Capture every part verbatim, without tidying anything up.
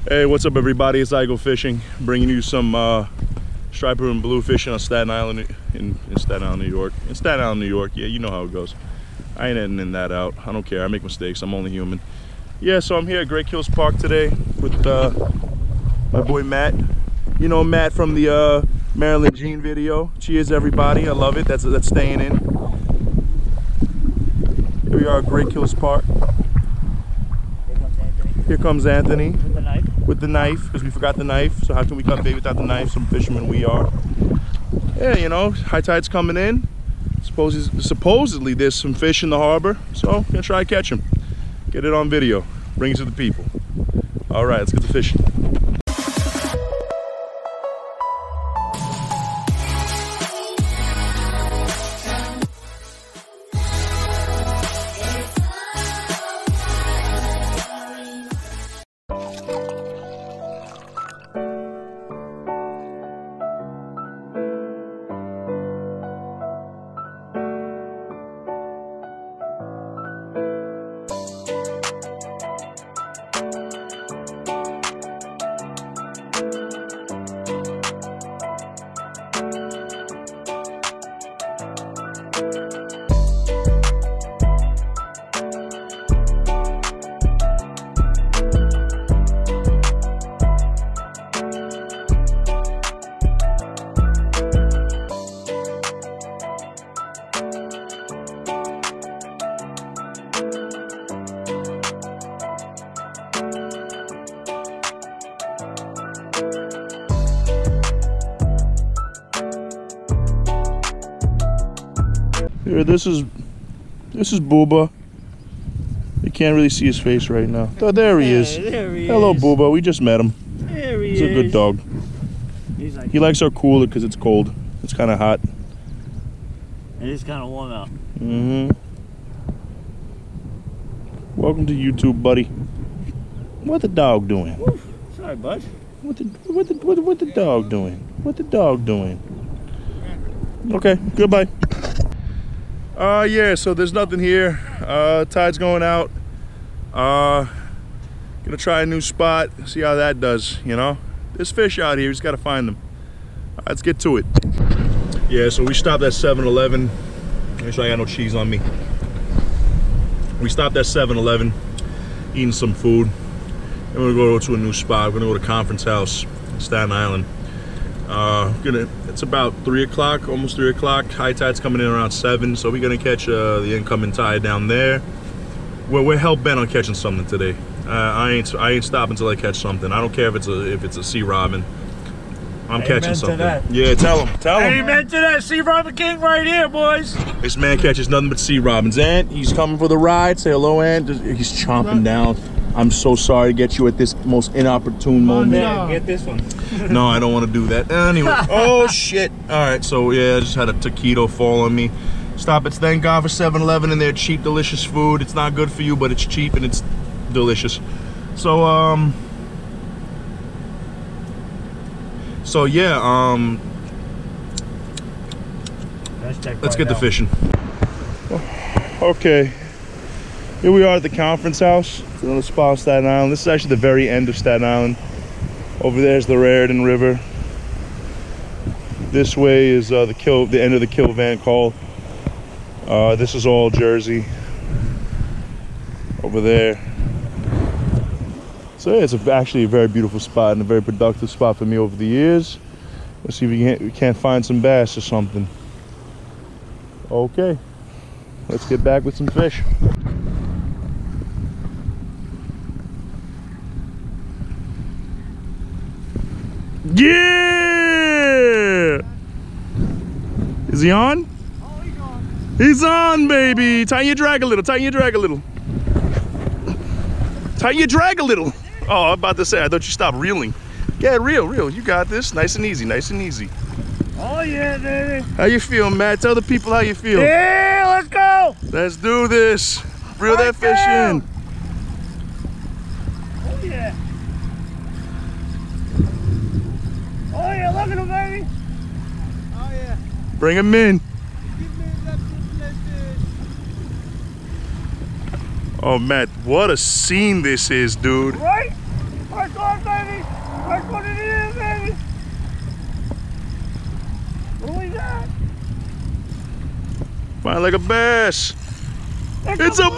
Hey, what's up everybody? It's I Go Fishing, bringing you some uh, striper and blue fishing on Staten Island, in, in Staten Island, New York. In Staten Island, New York, yeah, you know how it goes. I ain't editing that out. I don't care, I make mistakes, I'm only human. Yeah, so I'm here at Great Kills Park today with uh, my boy Matt. You know Matt from the uh, Marilyn Jean video. Cheers everybody, I love it, that's, that's staying in. Here we are at Great Kills Park. Here comes Anthony. With the knife. With the knife, because we forgot the knife. So how can we cut bait without the knife? Some fishermen we are. Yeah, you know, high tide's coming in. Suppose, supposedly there's some fish in the harbor. So gonna try to catch them. Get it on video. Bring it to the people. All right, let's get to fishing. Here, this is this is Booba. You can't really see his face right now. Oh, there he is. Yeah, there he Hello, is. Booba. We just met him. There he He's is. a good dog. He's like, He likes our cooler because it's cold. It's kind of hot. it is kind of warm out. Mm-hmm. Welcome to YouTube, buddy. What the dog doing? Oof. Sorry, bud. What the what the what, what the dog doing? What the dog doing? Okay, goodbye. Uh yeah, so there's nothing here. Uh tide's going out. Uh gonna try a new spot, see how that does, you know? There's fish out here, we just gotta find them. All right, let's get to it. Yeah, so we stopped at seven eleven. Make sure I got no cheese on me. We stopped at seven eleven, eating some food. Then we're gonna go to a new spot. We're gonna go to Conference House, Staten Island. Uh, gonna, it's about three o'clock, almost three o'clock. High tide's coming in around seven, so we're gonna catch uh, the incoming tide down there. We're, we're hell bent on catching something today. Uh, I ain't I ain't stopping until I catch something. I don't care if it's a if it's a sea robin. I'm Amen catching to something. that. Yeah, tell him, tell him. Amen to that. Sea Robin King right here, boys. This man catches nothing but sea robins. Ant, he's coming for the ride. Say hello, Ant. He's chomping down. I'm so sorry to get you at this most inopportune moment. Yeah, get this one. No, I don't want to do that. Anyway, oh shit. All right, so yeah, I just had a taquito fall on me. Stop it. Thank God for seven eleven and their cheap, delicious food. It's not good for you, but it's cheap and it's delicious. So, um, so yeah, um, let's get to fishing. Okay. Here we are at the Conference House. It's another spot on Staten Island. This is actually the very end of Staten Island. Over there is the Raritan River. This way is uh, the kill, the end of the Kill Van Call. Uh, this is all Jersey. Over there. So yeah, it's a, actually a very beautiful spot and a very productive spot for me over the years. Let's see if we can't, we can't find some bass or something. Okay, let's get back with some fish. Yeah! Is he on? Oh, he's on. He's on, baby. Tighten your drag a little. Tighten your drag a little. Tighten your drag a little. Oh, I'm about to say, I thought you stopped reeling. Yeah, reel, reel. You got this. Nice and easy. Nice and easy. Oh yeah, baby. How you feel, Matt? Tell the people how you feel. Yeah, let's go. Let's do this. Reel that fish in. Oh yeah. Oh yeah, look at him, baby. Oh yeah. Bring him in. Give me that fish. Oh, Matt, what a scene this is, dude. Right? Right on, baby. That's what it is, baby. What do we got? Fine like a bass. It's a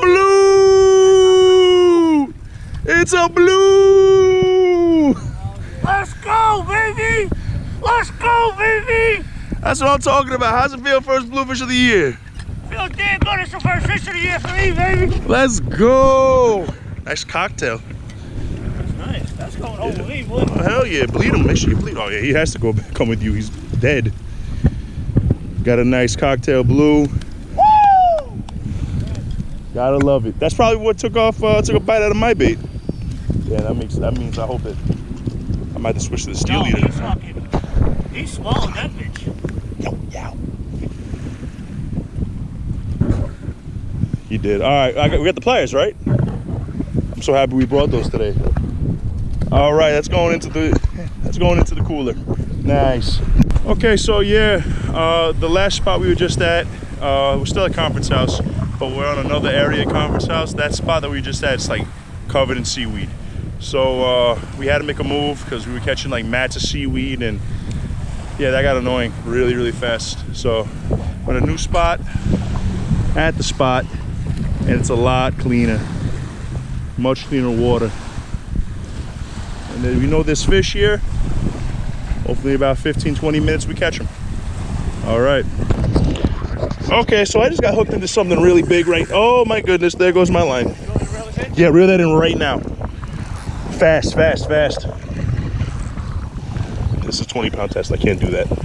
blue. It's a blue. Let's go, baby. Let's go, baby. That's what I'm talking about. How's it feel, first bluefish of the year? Feel damn good. It's the first fish of the year for me, baby. Let's go. Nice cocktail. That's nice. That's going over yeah. me, boy. Oh, hell yeah. Bleed him. Make sure you bleed. Oh, yeah. He has to go come with you. He's dead. Got a nice cocktail blue. Woo! Gotta love it. That's probably what took off, uh, took a bite out of my bait. Yeah, that makes that means I hope that I might have to switch to the steel no, eater. He's fucking, he swallowed that bitch. Yo, yo. He did. All right, I got, we got the pliers, right? I'm so happy we brought those today. All right, that's going into the that's going into the cooler. Nice. Okay, so yeah, uh, the last spot we were just at, uh, we're still at Conference House, but we're on another area at Conference House. That spot that we were just at, it's like covered in seaweed. So uh, we had to make a move because we were catching like mats of seaweed, and yeah, that got annoying really, really fast. So we're at a new spot, at the spot, and it's a lot cleaner, much cleaner water. And then we know there's fish here. Hopefully about fifteen, twenty minutes we catch them. All right. Okay, so I just got hooked into something really big right. Oh my goodness, there goes my line. You want me to reel this in? Yeah, reel that in right now. Fast, fast, fast. This is a twenty pound test, I can't do that.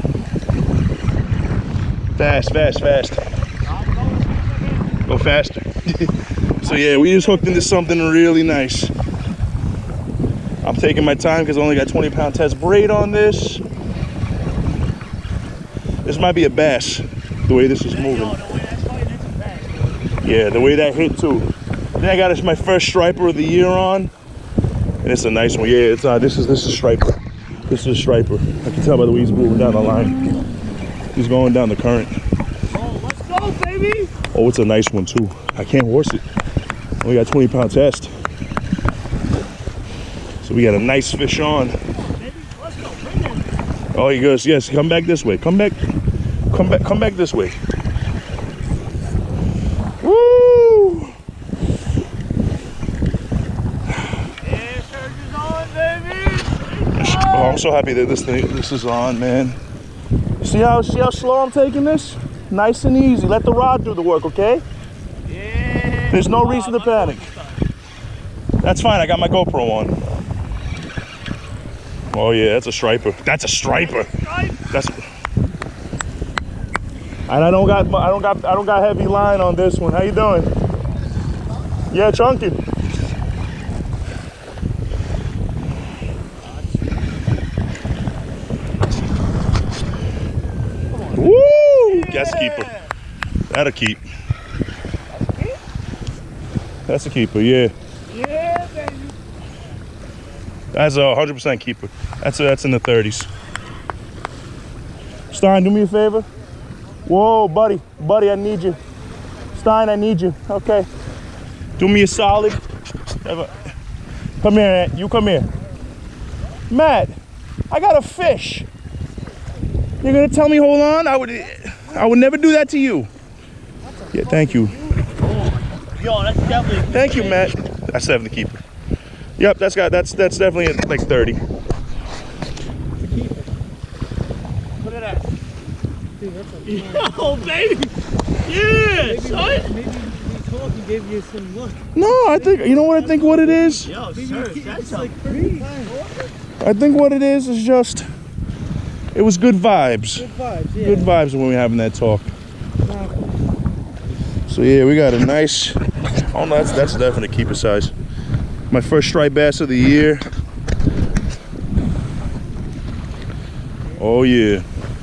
Fast, fast, fast. Go faster. So yeah, we just hooked into something really nice. I'm taking my time because I only got twenty pound test braid on this. This might be a bass, the way this is moving. Yeah, the way that hit too. Then I got this my first striper of the year on, and it's a nice one. Yeah, it's uh, this is this is striper. This is striper. I can tell by the way he's moving down the line. He's going down the current. Oh, let's go, baby! Oh, it's a nice one too. I can't horse it. Only got twenty pound test. So we got a nice fish on. Oh, he goes, yes, come back this way. Come back, come back, come back this way. Woo! Yeah, surge is on, baby! Oh, I'm so happy that this thing, this is on, man. See how, see how slow I'm taking this? Nice and easy. Let the rod do the work, okay? Yeah. There's no reason to panic. That's fine, I got my GoPro on. Oh yeah, that's a striper. That's a striper. That's. And I don't got, I don't got, I don't got heavy line on this one. How you doing? Yeah, chunky. Woo! That's a keeper. That'll keep. That's a keeper. Yeah. Yeah, baby. That's a one hundred percent keeper. That's a, that's in the thirties. Stein, do me a favor. Whoa, buddy, buddy, I need you. Stein, I need you. Okay. Do me a solid. Come here, Aunt. You come here. Matt, I got a fish. You're gonna tell me hold on? I would, I would never do that to you. Yeah, thank you. Yo, that's definitely. Thank you, Matt. That's definitely keeper. Yep, that's got that's that's definitely like thirty. Look at that. Dude, that's a yo, baby. Yeah, maybe, son. Maybe we talk and gave you some look. No, I think you know what I think what it is. Yo, sir, that's like pretty. I think what it is is just it was good vibes. Good vibes, yeah. Good vibes when we were having that talk. So yeah, we got a nice. Oh no, that's that's definitely keeper size. My first striped bass of the year. Oh yeah.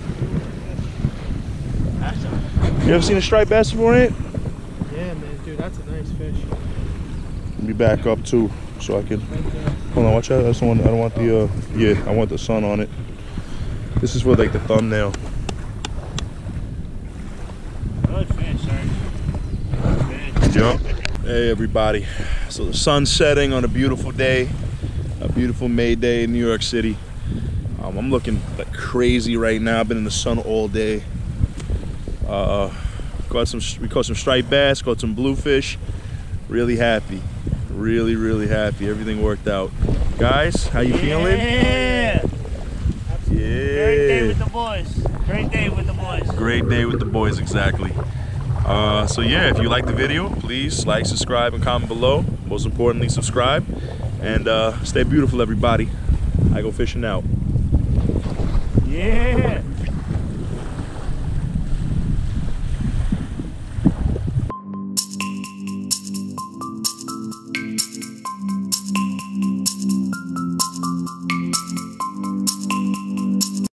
You ever seen a striped bass before, Aunt? Yeah, man, dude, that's a nice fish. Let me back up too, so I can. Hold on, watch out. I just want. I don't want the. Uh, yeah, I want the sun on it. This is for like the thumbnail. Good fish, sir. Good fish. Jump. Hey everybody. So the sun's setting on a beautiful day. A beautiful May day in New York City. Um, I'm looking like crazy right now. I've been in the sun all day. Uh, caught some, we caught some striped bass, caught some bluefish. Really happy, really, really happy. Everything worked out. Guys, how you yeah. feeling? Yeah. Great day with Yeah. the boys. Great day with the boys. Great day with the boys, exactly. Uh, so yeah, if you like the video, please like, subscribe, and comment below. Most importantly, subscribe. And uh, stay beautiful, everybody. I go fishing out. Yeah.